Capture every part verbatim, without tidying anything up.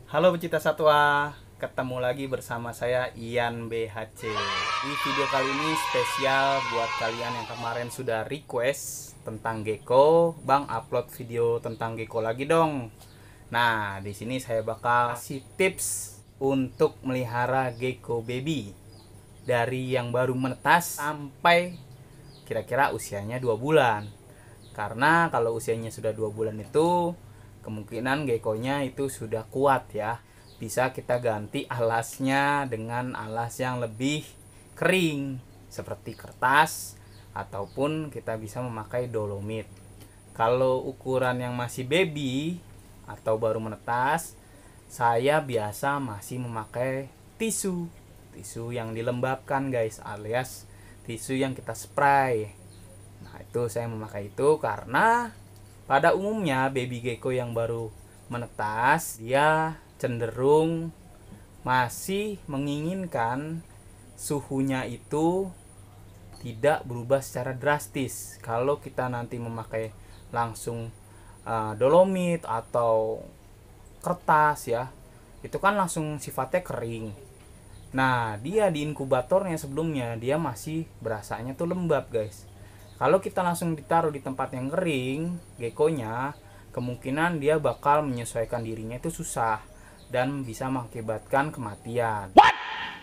Halo pecinta satwa, ketemu lagi bersama saya Ian B H C. Di video kali ini spesial buat kalian yang kemarin sudah request tentang gecko, Bang upload video tentang gecko lagi dong. Nah, di sini saya bakal kasih tips untuk melihara gecko baby dari yang baru menetas sampai kira-kira usianya dua bulan. Karena kalau usianya sudah dua bulan itu kemungkinan geckonya itu sudah kuat ya. Bisa kita ganti alasnya dengan alas yang lebih kering seperti kertas ataupun kita bisa memakai dolomit. Kalau ukuran yang masih baby atau baru menetas, saya biasa masih memakai tisu. Tisu yang dilembabkan guys, alias tisu yang kita spray. Nah, itu saya memakai itu karena pada umumnya baby gecko yang baru menetas dia cenderung masih menginginkan suhunya itu tidak berubah secara drastis. Kalau kita nanti memakai langsung uh, dolomit atau kertas ya, itu kan langsung sifatnya kering. Nah, dia di inkubatornya sebelumnya dia masih berasanya tuh lembab guys. Kalau kita langsung ditaruh di tempat yang kering, geckonya kemungkinan dia bakal menyesuaikan dirinya itu susah dan bisa mengakibatkan kematian. What?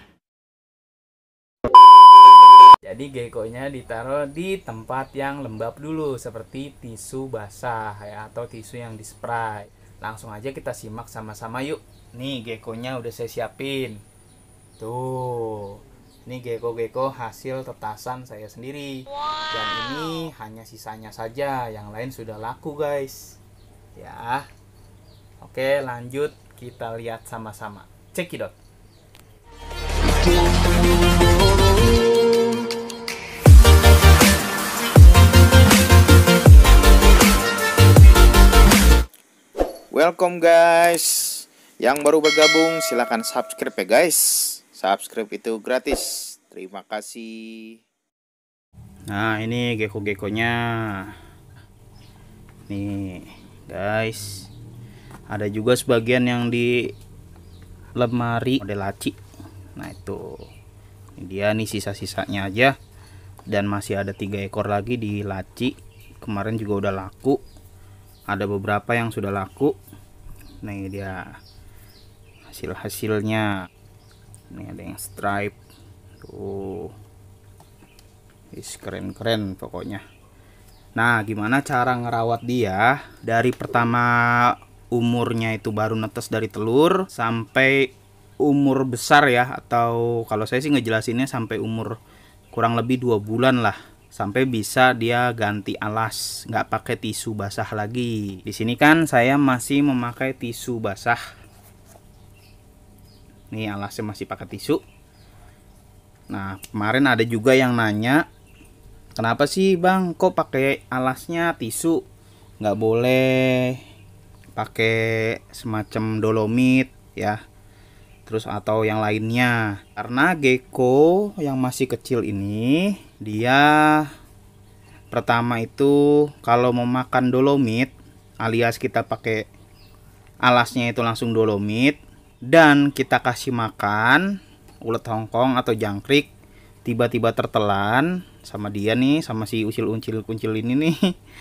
Jadi geckonya ditaruh di tempat yang lembab dulu seperti tisu basah ya, atau tisu yang dispray. Langsung aja kita simak sama-sama yuk. Nih geckonya udah saya siapin. Tuh. Ini gecko-gecko hasil tetasan saya sendiri. Wow. Dan ini hanya sisanya saja, yang lain sudah laku guys. Ya. Oke, lanjut kita lihat sama-sama. Cekidot. Welcome guys. Yang baru bergabung silahkan subscribe ya guys. Subscribe itu gratis. Terima kasih. Nah, ini gecko-geckonya. Nih, guys. Ada juga sebagian yang di lemari model laci. Nah, itu. Ini dia nih sisa-sisanya aja. Dan masih ada tiga ekor lagi di laci. Kemarin juga udah laku. Ada beberapa yang sudah laku. Nah, ini dia hasil-hasilnya. Ini ada yang stripe tuh, is keren-keren pokoknya. Nah, gimana cara ngerawat dia dari pertama umurnya itu baru netes dari telur sampai umur besar ya, atau kalau saya sih ngejelasinnya sampai umur kurang lebih dua bulan lah, sampai bisa dia ganti alas, nggak pakai tisu basah lagi. Di sini kan saya masih memakai tisu basah. Nih alasnya masih pakai tisu. Nah, kemarin ada juga yang nanya, kenapa sih bang kok pakai alasnya tisu, nggak boleh pakai semacam dolomit ya, terus atau yang lainnya. Karena gecko yang masih kecil ini, dia pertama itu kalau mau makan dolomit, alias kita pakai alasnya itu langsung dolomit, dan kita kasih makan ulet hongkong atau jangkrik, tiba-tiba tertelan sama dia nih, sama si ucil-uncil-uncil ini nih.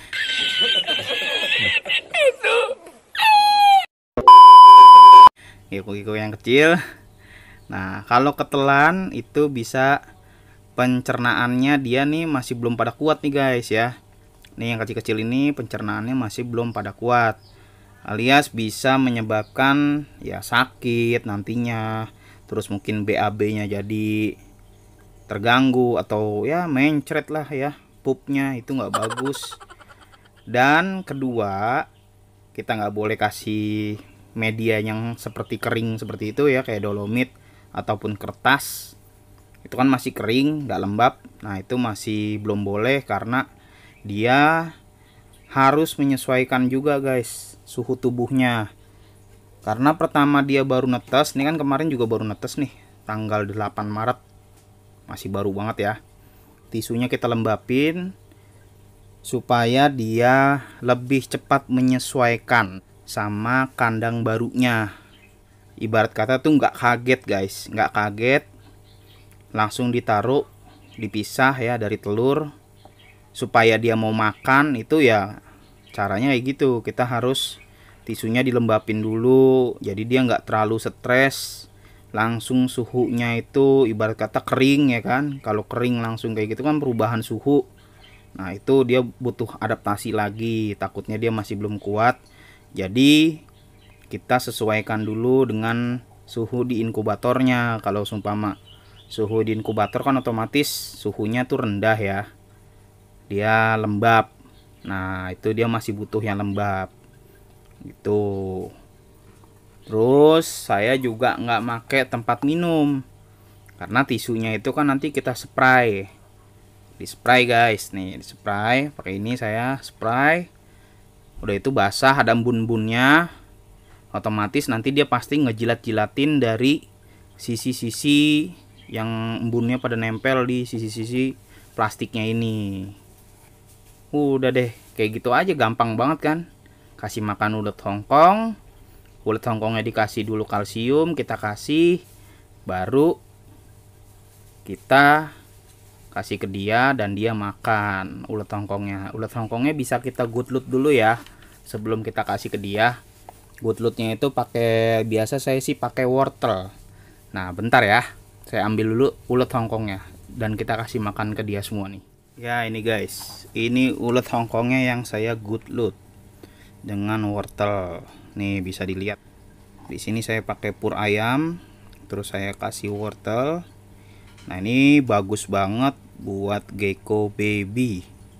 Gecko-gecko yang kecil. Nah, kalau ketelan itu bisa pencernaannya dia nih masih belum pada kuat nih guys ya. Nih yang kecil-kecil ini pencernaannya masih belum pada kuat, alias bisa menyebabkan ya sakit nantinya, terus mungkin B A B-nya jadi terganggu atau ya mencret lah ya, pupnya itu nggak bagus. Dan kedua, kita nggak boleh kasih media yang seperti kering seperti itu ya, kayak dolomit ataupun kertas. Itu kan masih kering, nggak lembab. Nah, itu masih belum boleh karena dia harus menyesuaikan juga guys suhu tubuhnya. Karena pertama dia baru netes, ini kan kemarin juga baru netes nih, tanggal delapan Maret. Masih baru banget ya. Tisunya kita lembapin supaya dia lebih cepat menyesuaikan sama kandang barunya. ibarat kata tuh nggak kaget guys, nggak kaget, langsung ditaruh dipisah ya dari telur supaya dia mau makan. Itu ya caranya kayak gitu, kita harus tisunya dilembapin dulu jadi dia nggak terlalu stres, langsung suhunya itu ibarat kata kering ya kan. Kalau kering langsung kayak gitu kan perubahan suhu. Nah itu dia butuh adaptasi lagi, takutnya dia masih belum kuat. Jadi kita sesuaikan dulu dengan suhu di inkubatornya. Kalau seumpama suhu di inkubator kan otomatis suhunya tuh rendah ya, dia lembab. Nah itu dia masih butuh yang lembab gitu. Terus saya juga nggak make tempat minum karena tisunya itu kan nanti kita spray, di spray guys, nih di spray pakai ini saya spray. Udah itu basah ada embun-embunnya, otomatis nanti dia pasti ngejilat-jilatin dari sisi-sisi yang embunnya pada nempel di sisi-sisi plastiknya ini. Udah deh kayak gitu aja, gampang banget kan. Kasih makan ulet Hongkong, ulet Hongkongnya dikasih dulu kalsium, kita kasih, baru kita kasih ke dia dan dia makan ulet Hongkongnya. Ulet Hongkongnya bisa kita gutlut dulu ya sebelum kita kasih ke dia. Gutlutnya itu pakai, biasa saya sih pakai wortel. Nah bentar ya, saya ambil dulu ulet Hongkongnya dan kita kasih makan ke dia semua nih. Ya ini guys, ini ulet Hongkongnya yang saya gutlut dengan wortel. Nih bisa dilihat. Di sini saya pakai pur ayam, terus saya kasih wortel. Nah ini bagus banget buat gecko baby,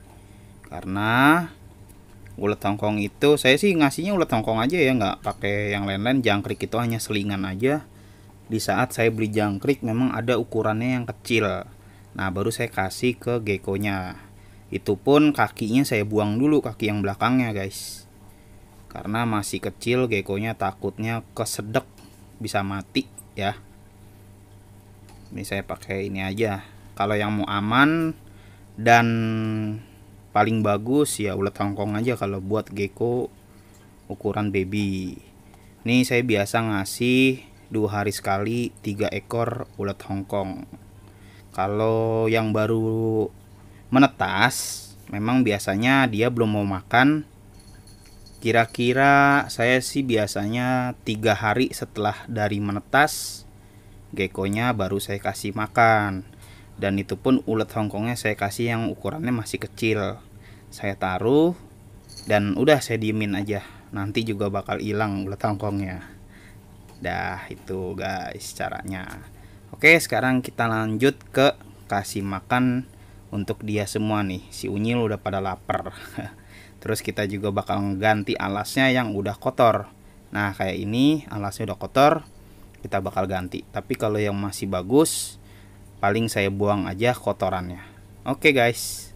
karena ulet Hongkong itu saya sih ngasihnya ulet Hongkong aja ya, nggak pakai yang lain-lain. Jangkrik itu hanya selingan aja. Di saat saya beli jangkrik memang ada ukurannya yang kecil, nah baru saya kasih ke geckonya. Itu pun kakinya saya buang dulu, kaki yang belakangnya guys, karena masih kecil geckonya, takutnya kesedek bisa mati ya. Ini saya pakai ini aja. Kalau yang mau aman dan paling bagus ya ulet Hongkong aja kalau buat gecko ukuran baby. Ini saya biasa ngasih dua hari sekali tiga ekor ulet Hongkong. Kalau yang baru menetas memang biasanya dia belum mau makan. Kira-kira saya sih biasanya tiga hari setelah dari menetas geckonya baru saya kasih makan. Dan itu pun ulet Hongkongnya saya kasih yang ukurannya masih kecil. Saya taruh dan udah saya diemin aja, nanti juga bakal hilang ulet Hongkongnya. Dah itu guys caranya. Oke sekarang kita lanjut ke kasih makan untuk dia semua nih. Si unyil udah pada lapar. Terus kita juga bakal ganti alasnya yang udah kotor. Nah kayak ini alasnya udah kotor, kita bakal ganti. Tapi kalau yang masih bagus, paling saya buang aja kotorannya. Oke guys.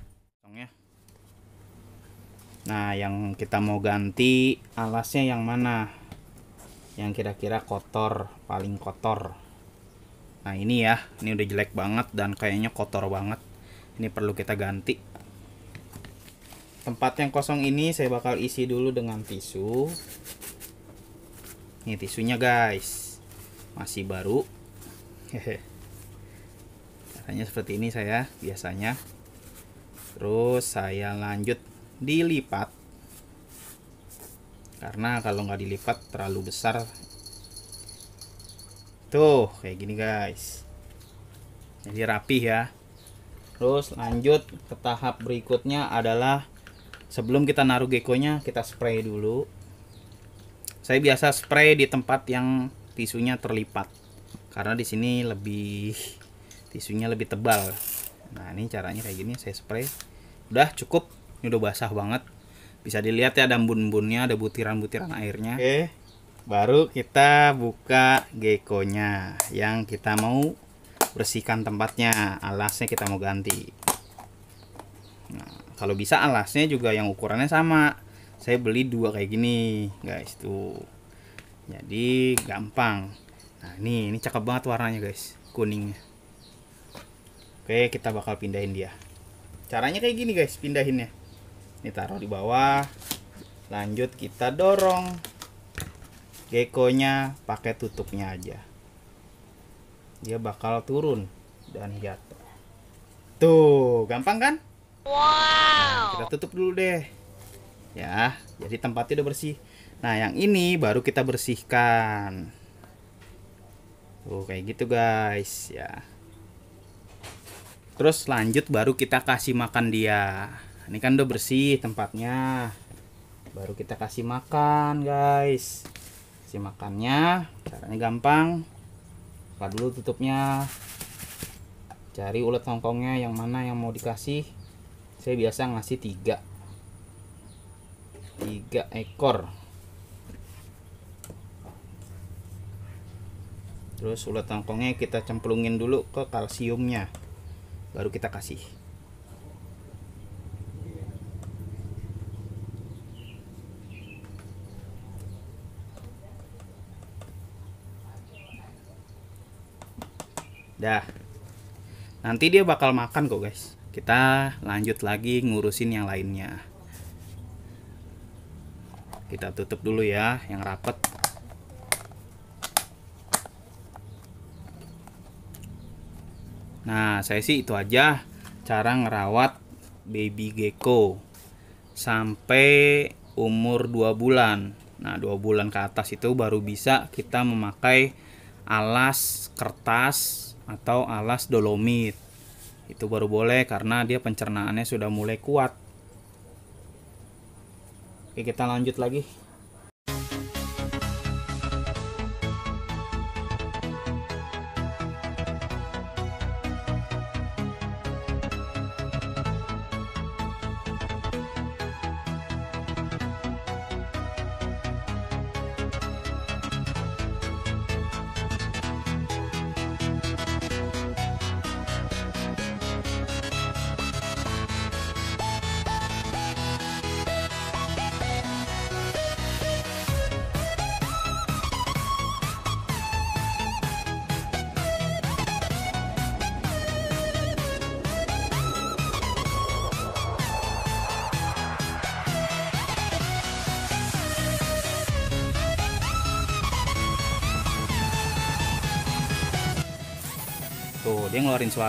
Nah yang kita mau ganti alasnya yang mana, yang kira-kira kotor, paling kotor. Nah ini ya, ini udah jelek banget dan kayaknya kotor banget. Ini perlu kita ganti. Tempat yang kosong ini saya bakal isi dulu dengan tisu. Ini tisunya guys, masih baru. Hehe. Caranya seperti ini saya biasanya. Terus saya lanjut dilipat, karena kalau nggak dilipat terlalu besar. Tuh kayak gini guys, jadi rapih ya. Terus lanjut ke tahap berikutnya adalah sebelum kita naruh geckonya kita spray dulu. Saya biasa spray di tempat yang tisunya terlipat, karena di sini lebih tisunya lebih tebal. Nah ini caranya kayak gini, saya spray. Udah cukup, ini udah basah banget. Bisa dilihat ya ada embun-embunnya, ada butiran-butiran airnya. Oke, baru kita buka geckonya yang kita mau bersihkan tempatnya. Alasnya kita mau ganti. Nah kalau bisa alasnya juga yang ukurannya sama. Saya beli dua kayak gini guys tuh, jadi gampang. Nah ini ini cakep banget warnanya guys, kuningnya. Oke kita bakal pindahin dia. Caranya kayak gini guys, pindahinnya. Ini taruh di bawah, lanjut kita dorong. Geckonya pakai tutupnya aja, dia bakal turun dan jatuh. Tuh, gampang kan? Nah, kita tutup dulu deh. Ya, jadi tempatnya udah bersih. Nah, yang ini baru kita bersihkan. Tuh, kayak gitu guys, ya. Terus lanjut baru kita kasih makan dia. Ini kan udah bersih tempatnya. Baru kita kasih makan, guys. Kasih makannya, caranya gampang. Buka dulu tutupnya. Cari ulet hongkongnya yang mana yang mau dikasih. Saya biasa ngasih tiga tiga ekor. Terus ulet hongkongnya kita cemplungin dulu ke kalsiumnya, baru kita kasih. Dah, nanti dia bakal makan kok guys. Kita lanjut lagi ngurusin yang lainnya. Kita tutup dulu ya yang rapet. Nah, saya sih itu aja cara ngerawat baby gecko sampai umur dua bulan. Nah, dua bulan ke atas itu baru bisa kita memakai alas kertas atau alas dolomit. Itu baru boleh karena dia pencernaannya sudah mulai kuat. Oke, kita lanjut lagi. Tuh, dia ngeluarin suara.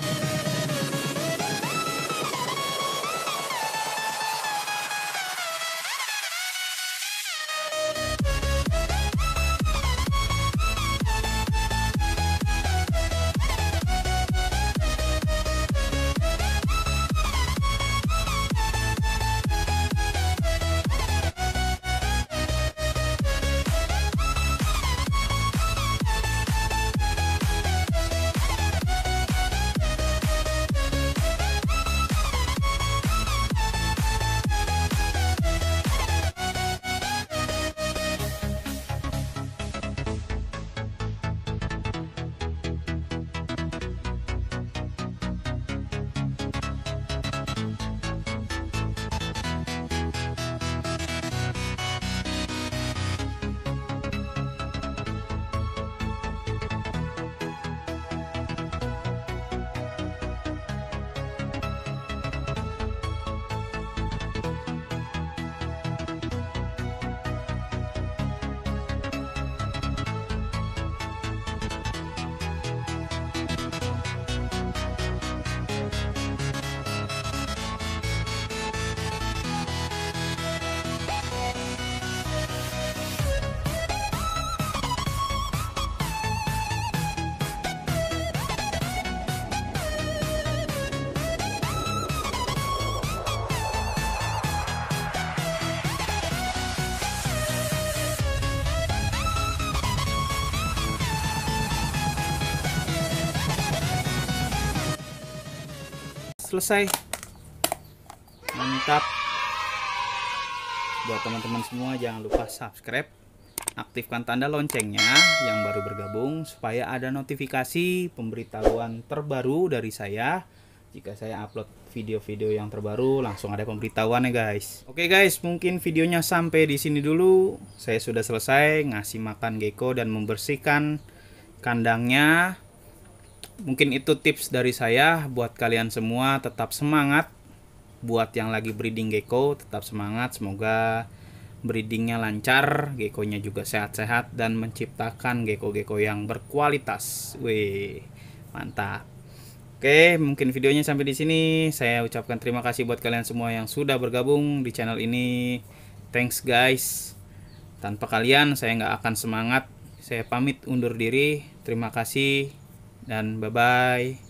Selesai. Mantap. Buat teman-teman semua jangan lupa subscribe, aktifkan tanda loncengnya yang baru bergabung supaya ada notifikasi pemberitahuan terbaru dari saya. Jika saya upload video-video yang terbaru langsung ada pemberitahuan ya guys. Oke guys, mungkin videonya sampai di sini dulu. Saya sudah selesai ngasih makan gecko dan membersihkan kandangnya. Mungkin itu tips dari saya buat kalian semua. Tetap semangat. Buat yang lagi breeding gecko tetap semangat. Semoga breedingnya lancar, gekonya juga sehat-sehat dan menciptakan geko-geko yang berkualitas. Wih, mantap. Oke, mungkin videonya sampai di sini. Saya ucapkan terima kasih buat kalian semua yang sudah bergabung di channel ini. Thanks guys. Tanpa kalian saya nggak akan semangat. Saya pamit undur diri. Terima kasih dan bye-bye.